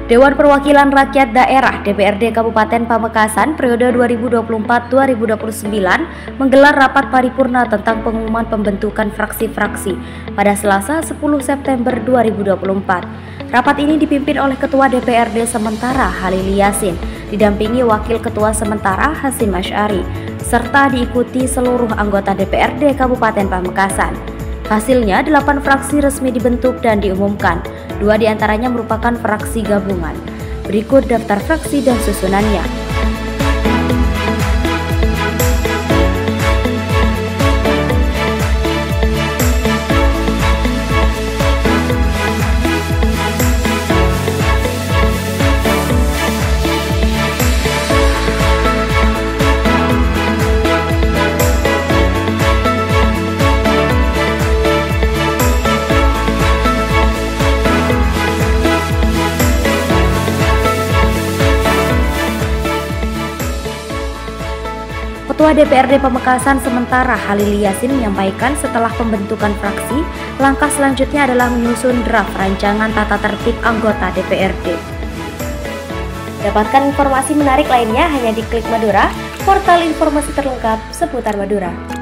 Dewan Perwakilan Rakyat Daerah DPRD Kabupaten Pamekasan periode 2024-2029 menggelar rapat paripurna tentang pengumuman pembentukan fraksi-fraksi pada Selasa 10 September 2024. Rapat ini dipimpin oleh Ketua DPRD sementara Halil Yasin, didampingi Wakil Ketua sementara Hasyim Asy'ari, serta diikuti seluruh anggota DPRD Kabupaten Pamekasan. Hasilnya, 8 fraksi resmi dibentuk dan diumumkan. 2 diantaranya merupakan fraksi gabungan. Berikut daftar fraksi dan susunannya. Ketua DPRD Pamekasan sementara Halil Yasin menyampaikan setelah pembentukan fraksi, langkah selanjutnya adalah menyusun draft rancangan tata tertib anggota DPRD. Dapatkan informasi menarik lainnya hanya di Klik Madura, portal informasi terlengkap seputar Madura.